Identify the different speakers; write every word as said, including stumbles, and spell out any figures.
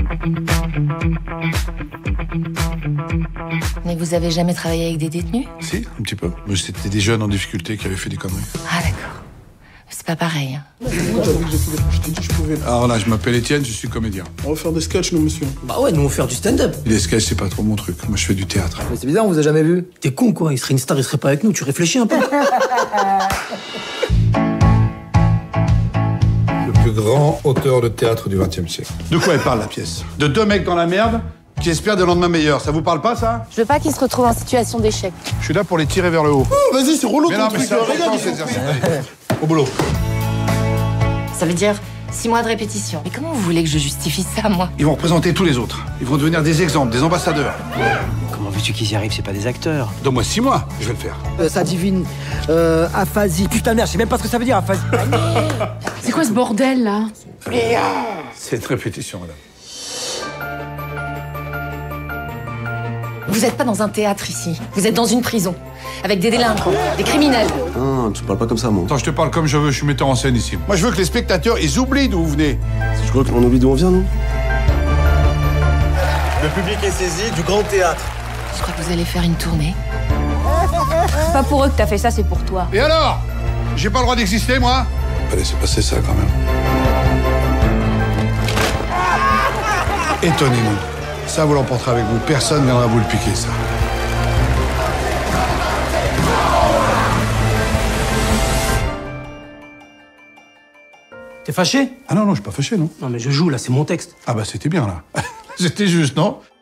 Speaker 1: Mais vous avez jamais travaillé avec des détenus?
Speaker 2: Si, un petit peu. Mais c'était des jeunes en difficulté qui avaient fait des conneries.
Speaker 1: Ah d'accord. C'est pas pareil. Hein.
Speaker 3: Moi, j'avais que je pouvais pas. Je t'ai dit, je pouvais.
Speaker 2: Alors là, je m'appelle Étienne, je suis comédien.
Speaker 3: On va faire des sketchs, nous, monsieur.
Speaker 4: Bah ouais, nous on va faire du stand-up.
Speaker 2: Les sketchs, c'est pas trop mon truc. Moi, je fais du théâtre.
Speaker 4: Mais c'est bizarre, on vous a jamais vu. T'es con quoi, il serait une star, il serait pas avec nous, tu réfléchis un peu.
Speaker 2: Le plus grand auteur de théâtre du vingtième siècle. De quoi elle parle, la pièce? De deux mecs dans la merde qui espèrent des lendemains meilleurs. Ça vous parle pas, ça?
Speaker 1: Je veux pas qu'ils se retrouvent en situation d'échec.
Speaker 2: Je suis là pour les tirer vers le haut.
Speaker 3: Oh, vas-y, c'est relou
Speaker 2: Mais
Speaker 3: ton
Speaker 2: non, mais
Speaker 3: truc.
Speaker 2: c'est
Speaker 3: là.
Speaker 2: important,
Speaker 3: Regarde,
Speaker 2: cet
Speaker 3: il
Speaker 2: exercice.
Speaker 3: faut-
Speaker 2: Allez, au boulot.
Speaker 1: Ça veut dire six mois de répétition. Mais comment vous voulez que je justifie ça, moi?
Speaker 2: Ils vont représenter tous les autres. Ils vont devenir des exemples, des ambassadeurs.
Speaker 5: Comment veux-tu qu'ils y arrivent? C'est pas des acteurs.
Speaker 2: Donne-moi six mois, je vais le faire.
Speaker 4: Euh, ça divine. Euh, aphasie. Putain de merde, je sais même pas ce que ça veut dire, aphasie.
Speaker 6: C'est quoi ce bordel là?
Speaker 2: C'est une répétition, madame.
Speaker 1: Vous êtes pas dans un théâtre ici. Vous êtes dans une prison. Avec des délinquants, des criminels.
Speaker 7: Ah, tu parles pas comme ça, moi.
Speaker 2: Attends, je te parle comme je veux, je suis metteur en scène ici. Moi, je veux que les spectateurs, ils oublient d'où vous venez.
Speaker 7: Je crois qu'on oublie d'où on vient, non?
Speaker 5: Le public est saisi du grand théâtre.
Speaker 1: Je crois que vous allez faire une tournée.
Speaker 6: C'est pas pour eux que t'as fait ça, c'est pour toi.
Speaker 2: Et alors? J'ai pas le droit d'exister, moi? Fallait se passer ça, quand même. Étonnez-nous. Ça, vous l'emporterez avec vous. Personne ne viendra vous le piquer, ça.
Speaker 4: T'es fâché?
Speaker 2: Ah non, non, je suis pas fâché, non.
Speaker 4: Non mais je joue là, c'est mon texte.
Speaker 2: Ah bah, c'était bien, là. C'était juste, non?